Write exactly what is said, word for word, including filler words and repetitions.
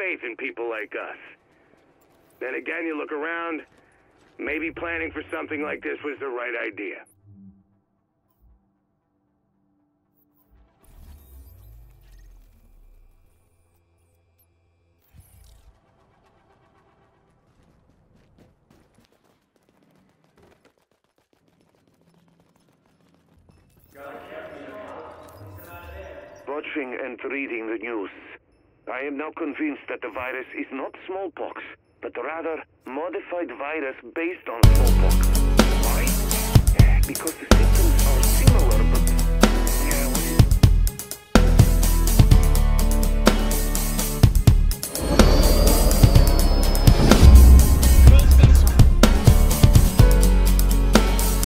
faith in people like us. Then again, you look around, maybe planning for something like this was the right idea. Watching and reading the news, I am now convinced that the virus is not smallpox, but rather modified virus based on smallpox.